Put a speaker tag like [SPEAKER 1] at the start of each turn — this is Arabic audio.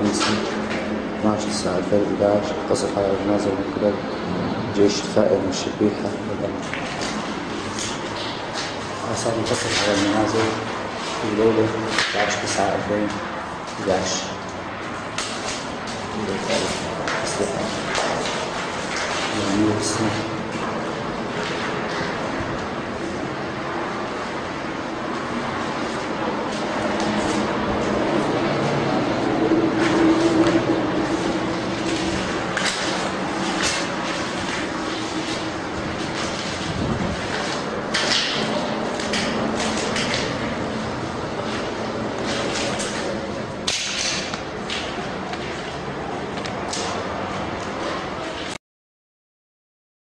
[SPEAKER 1] الخميسي 12/9/2011 قصف على المنازل من قبل جيش الفائر من الشبيحة والأمن. آثار القصف على المنازل في ليلة 11/9/2011 أسلحة يعني